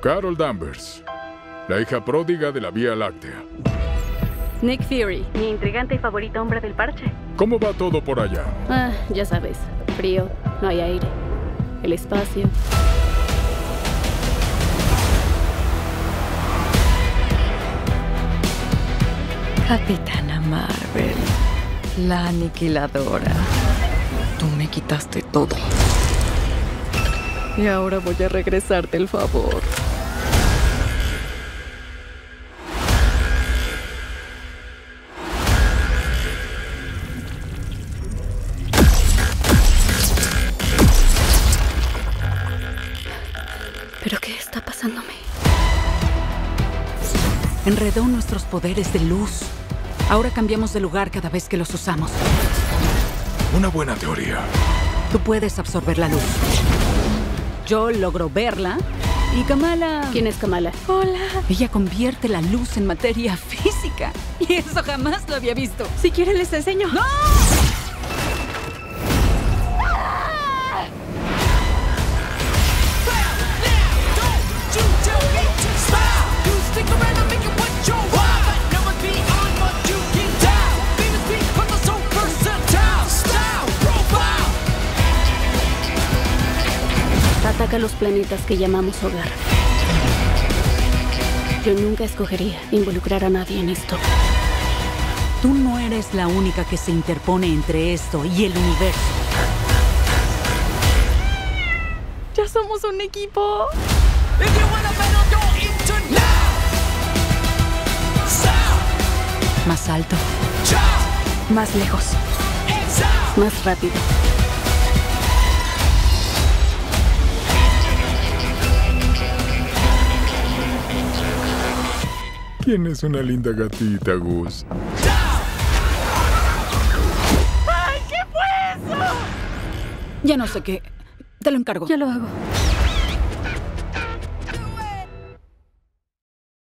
Carol Danvers, la hija pródiga de la Vía Láctea. Nick Fury. Mi intrigante y favorito hombre del parche. ¿Cómo va todo por allá? Ya sabes. Frío, no hay aire. El espacio. Capitana Marvel, la aniquiladora. Tú me quitaste todo. Y ahora voy a regresarte el favor. ¿Pero qué está pasándome? Enredó nuestros poderes de luz. Ahora cambiamos de lugar cada vez que los usamos. Una buena teoría. Tú puedes absorber la luz. Yo logro verla. Y Kamala... ¿Quién es Kamala? Hola. Ella convierte la luz en materia física. Y eso jamás lo había visto. Si quieren les enseño. ¡No! Ataca los planetas que llamamos hogar. Yo nunca escogería involucrar a nadie en esto. Tú no eres la única que se interpone entre esto y el universo. Ya somos un equipo. Más alto. Más lejos. Más rápido. Tienes una linda gatita, Gus. Ya no sé qué. Te lo encargo. Ya lo hago.